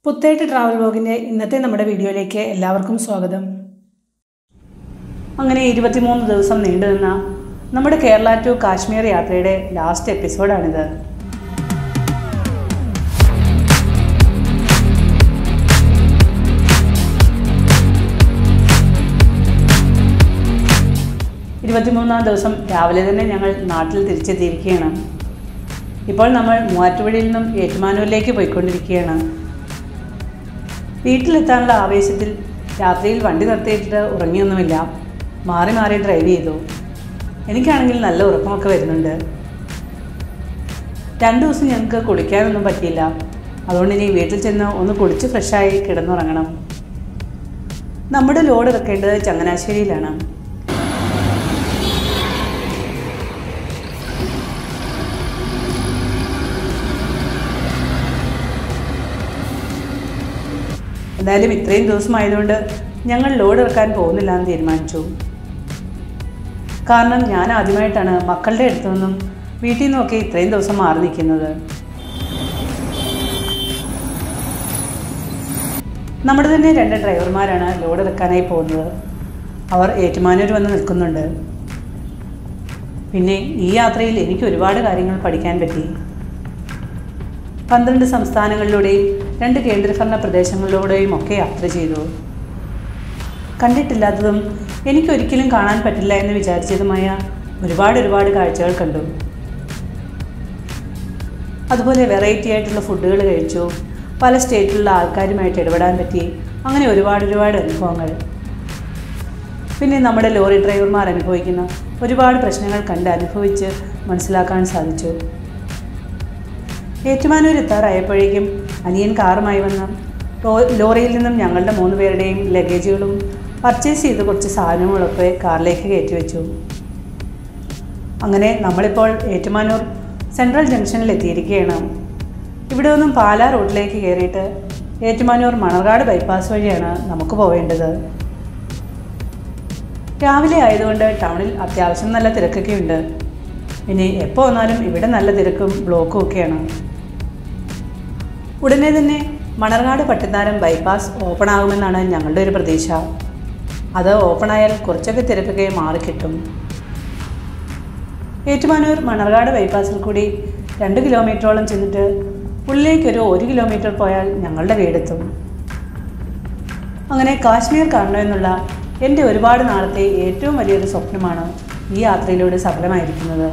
Puthettu travel വ്ലോഗിൻ്റെ ഇന്നത്തെ നമ്മുടെ വീഡിയോയിലേക്ക് എല്ലാവർക്കും സ്വാഗതം. അങ്ങനെ 23 ദിവസം നീണ്ടുനിന്ന നമ്മുടെ കേരള ടു കാശ്മീർ യാത്രയുടെ ലാസ്റ്റ് എപ്പിസോഡാണിത്. ഇരുപത്തിമൂന്നാം ദിവസം രാവിലെ തന്നെ ഞങ്ങൾ നാട്ടിൽ തിരിച്ചെത്തിയിരിക്കുകയാണ്. ഇപ്പോൾ നമ്മൾ മൂവാറ്റുപുഴയിൽ നിന്നും ഏറ്റുമാനൂരിലേക്ക് പോയിക്കൊണ്ടിരിക്കുകയാണ്. വീട്ടിലെത്താനുള്ള ആവേശത്തിൽ രാത്രിയിൽ വണ്ടി നിർത്തിയിട്ട് ഉറങ്ങിയൊന്നുമില്ല. മാറി മാറി ഡ്രൈവ് ചെയ്തു. എനിക്കാണെങ്കിൽ നല്ല ഉറക്കമൊക്കെ വരുന്നുണ്ട്. 2 ദിവസം ഞങ്ങൾക്ക് കുളിക്കാനൊന്നും പറ്റിയില്ല. അതുകൊണ്ട് ഇനി വീട്ടിൽ ചെന്ന് ഒന്ന് കുളിച്ച് ഫ്രഷായി കിടന്നുറങ്ങണം. നമ്മുടെ ലോഡ് ഇറക്കേണ്ടത് ചങ്ങനാശ്ശേരിയിലാണ്. എന്തായാലും ഇത്രയും ദിവസമായതുകൊണ്ട് ഞങ്ങൾ ലോഡ് ഇറക്കാൻ പോകുന്നില്ല എന്ന് തീരുമാനിച്ചു. കാരണം ഞാൻ ആദ്യമായിട്ടാണ് മക്കളുടെ അടുത്തു നിന്നും വീട്ടിൽ നിന്നൊക്കെ ഇത്രയും ദിവസം മാറി നിൽക്കുന്നത്. നമ്മുടെ തന്നെ 2 ഡ്രൈവർമാരാണ് ലോഡ് ഇറക്കാനായി പോകുന്നത്. അവർ ഏറ്റുമാനൂർ വന്ന് നിൽക്കുന്നുണ്ട്. പിന്നെ ഈ യാത്രയിൽ എനിക്ക് ഒരുപാട് കാര്യങ്ങൾ പഠിക്കാൻ പറ്റി. 12 സംസ്ഥാനങ്ങളിലൂടെയും 2 കേന്ദ്രഭരണ പ്രദേശങ്ങളിലൂടെയും ഒക്കെ യാത്ര ചെയ്തു. കണ്ടിട്ടില്ലാത്തതും എനിക്കൊരിക്കലും കാണാൻ പറ്റില്ല എന്ന് വിചാരിച്ചതുമായ ഒരുപാട് കാഴ്ചകൾ കണ്ടു. അതുപോലെ വെറൈറ്റി ആയിട്ടുള്ള ഫുഡുകൾ കഴിച്ചു. പല സ്റ്റേറ്റിലുള്ള ആൾക്കാരുമായിട്ട് ഇടപെടാൻ പറ്റി. അങ്ങനെ ഒരുപാട് അനുഭവങ്ങൾ. പിന്നെ നമ്മുടെ ലോറി ഡ്രൈവർമാർ അനുഭവിക്കുന്ന ഒരുപാട് പ്രശ്നങ്ങൾ കണ്ട് അനുഭവിച്ച് മനസ്സിലാക്കാൻ സാധിച്ചു. ഏറ്റുമാനൂർ എത്താറായപ്പോഴേക്കും അനിയൻ കാറുമായി വന്ന് ലോറിയിൽ നിന്നും ഞങ്ങളുടെ 3 പേരുടെയും ലഗേജുകളും പർച്ചേസ് ചെയ്ത് കുറച്ച് സാധനങ്ങളൊക്കെ കാറിലേക്ക് കയറ്റിവെച്ചു. അങ്ങനെ നമ്മളിപ്പോൾ ഏറ്റുമാനൂർ സെൻട്രൽ ജംഗ്ഷനിൽ എത്തിയിരിക്കുകയാണ്. ഇവിടെ നിന്നും പാലാ റോഡിലേക്ക് കയറിയിട്ട് ഏറ്റുമാനൂർ മണർകാട് ബൈപ്പാസ് വഴിയാണ് നമുക്ക് പോവേണ്ടത്. രാവിലെ ആയതുകൊണ്ട് ടൗണിൽ അത്യാവശ്യം നല്ല തിരക്കൊക്കെ ഉണ്ട്. ഇനി എപ്പോൾ വന്നാലും ഇവിടെ നല്ല തിരക്കും ബ്ലോക്കും ഒക്കെയാണ്. ഉടനെ തന്നെ മണർകാട് പട്ടിത്താനം ബൈപ്പാസ് ഓപ്പൺ ആകുമെന്നാണ് ഞങ്ങളുടെ ഒരു പ്രതീക്ഷ. അത് ഓപ്പണായാൽ കുറച്ചൊക്കെ തിരക്കൊക്കെ മാറിക്കിട്ടും. ഏറ്റുമാനൂർ മണർകാട് ബൈപ്പാസിൽ കൂടി 2 കിലോമീറ്ററോളം ചെന്നിട്ട് ഉള്ളിലേക്കൊരു 1 കിലോമീറ്റർ പോയാൽ ഞങ്ങളുടെ വീടെത്തും. അങ്ങനെ കാശ്മീർ കാണണമെന്നുള്ള എൻ്റെ ഒരുപാട് നാളത്തെ ഏറ്റവും വലിയൊരു സ്വപ്നമാണ് ഈ യാത്രയിലൂടെ സഫലമായിരിക്കുന്നത്.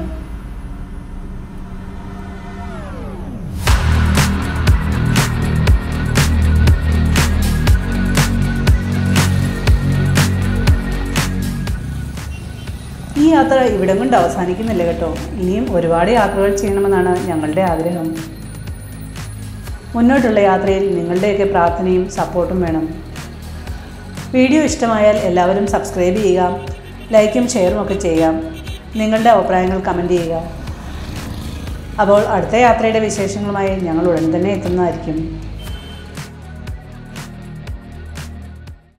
ഈ യാത്ര ഇവിടം കൊണ്ട് അവസാനിക്കുന്നില്ല കേട്ടോ. ഇനിയും ഒരുപാട് യാത്രകൾ ചെയ്യണമെന്നാണ് ഞങ്ങളുടെ ആഗ്രഹം. മുന്നോട്ടുള്ള യാത്രയിൽ നിങ്ങളുടെയൊക്കെ പ്രാർത്ഥനയും സപ്പോർട്ടും വേണം. വീഡിയോ ഇഷ്ടമായാൽ എല്ലാവരും സബ്സ്ക്രൈബ് ചെയ്യുക, ലൈക്കും ഷെയറും ഒക്കെ ചെയ്യാം. നിങ്ങളുടെ അഭിപ്രായങ്ങൾ കമൻറ്റ് ചെയ്യുക. അപ്പോൾ അടുത്ത യാത്രയുടെ വിശേഷങ്ങളുമായി ഞങ്ങൾ ഉടൻ തന്നെ എത്തുന്നതായിരിക്കും.